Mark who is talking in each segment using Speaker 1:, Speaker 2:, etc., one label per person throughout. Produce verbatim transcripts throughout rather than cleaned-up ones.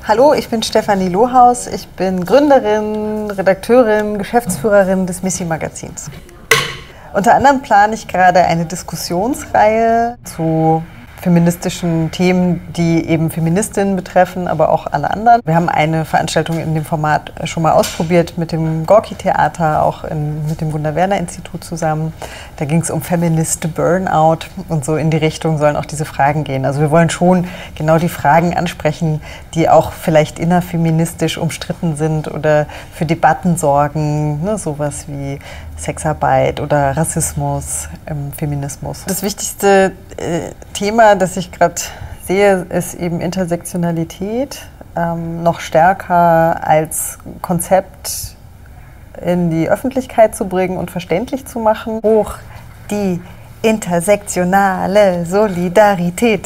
Speaker 1: Hallo, ich bin Stefanie Lohaus. Ich bin Gründerin, Redakteurin, Geschäftsführerin des Missy Magazins. Unter anderem plane ich gerade eine Diskussionsreihe zu feministischen Themen, die eben Feministinnen betreffen, aber auch alle anderen. Wir haben eine Veranstaltung in dem Format schon mal ausprobiert mit dem Gorki-Theater, auch in, mit dem Gunnar-Werner-Institut zusammen. Da ging es um Feminist Burnout und so in die Richtung sollen auch diese Fragen gehen. Also wir wollen schon genau die Fragen ansprechen, die auch vielleicht innerfeministisch umstritten sind oder für Debatten sorgen, ne, sowas wie Sexarbeit oder Rassismus im Feminismus. Das wichtigste äh, Thema, das ich gerade sehe, ist eben Intersektionalität, ähm, noch stärker als Konzept in die Öffentlichkeit zu bringen und verständlich zu machen. Hoch die intersektionale Solidarität.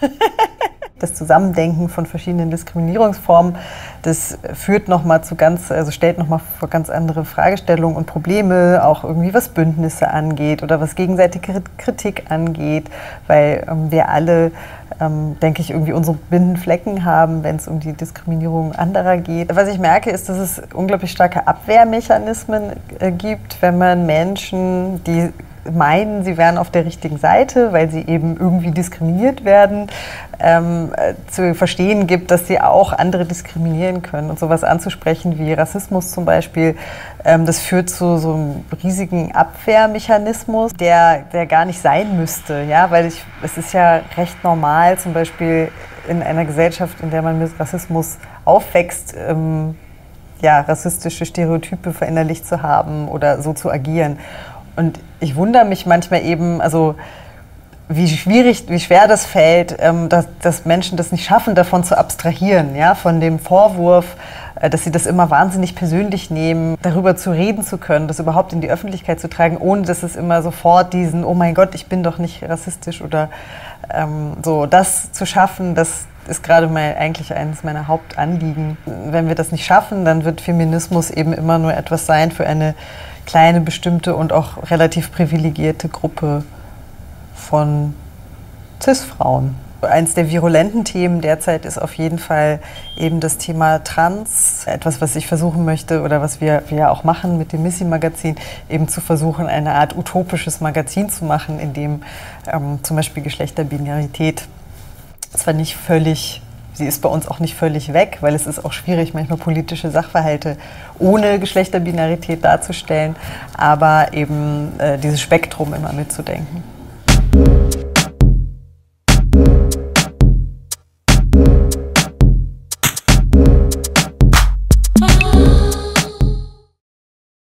Speaker 1: Das Zusammendenken von verschiedenen Diskriminierungsformen, das führt noch mal zu ganz, also stellt noch mal vor ganz andere Fragestellungen und Probleme, auch irgendwie was Bündnisse angeht oder was gegenseitige Kritik angeht, weil ähm, wir alle, ähm, denke ich, irgendwie unsere blinden Flecken haben, wenn es um die Diskriminierung anderer geht. Was ich merke, ist, dass es unglaublich starke Abwehrmechanismen äh, gibt, wenn man Menschen, die meinen, sie wären auf der richtigen Seite, weil sie eben irgendwie diskriminiert werden, ähm, zu verstehen gibt, dass sie auch andere diskriminieren können. Und sowas anzusprechen wie Rassismus zum Beispiel, ähm, das führt zu so einem riesigen Abwehrmechanismus, der, der gar nicht sein müsste. Ja? Weil ich, es ist ja recht normal, zum Beispiel in einer Gesellschaft, in der man mit Rassismus aufwächst, ähm, ja, rassistische Stereotype verinnerlicht zu haben oder so zu agieren. Und ich wundere mich manchmal eben, also wie schwierig, wie schwer das fällt, ähm, dass, dass Menschen das nicht schaffen, davon zu abstrahieren, ja, von dem Vorwurf, äh, dass sie das immer wahnsinnig persönlich nehmen, darüber zu reden zu können, das überhaupt in die Öffentlichkeit zu tragen, ohne dass es immer sofort diesen, oh mein Gott, ich bin doch nicht rassistisch oder ähm, so, das zu schaffen, das ist gerade mal eigentlich eines meiner Hauptanliegen. Wenn wir das nicht schaffen, dann wird Feminismus eben immer nur etwas sein für eine kleine, bestimmte und auch relativ privilegierte Gruppe von Cis-Frauen. Eins der virulenten Themen derzeit ist auf jeden Fall eben das Thema Trans. Etwas, was ich versuchen möchte oder was wir, wir ja auch machen mit dem Missy Magazin, eben zu versuchen, eine Art utopisches Magazin zu machen, in dem ähm, zum Beispiel Geschlechterbinarität zwar nicht völlig, sie ist bei uns auch nicht völlig weg, weil es ist auch schwierig, manchmal politische Sachverhalte ohne Geschlechterbinarität darzustellen, aber eben äh, dieses Spektrum immer mitzudenken.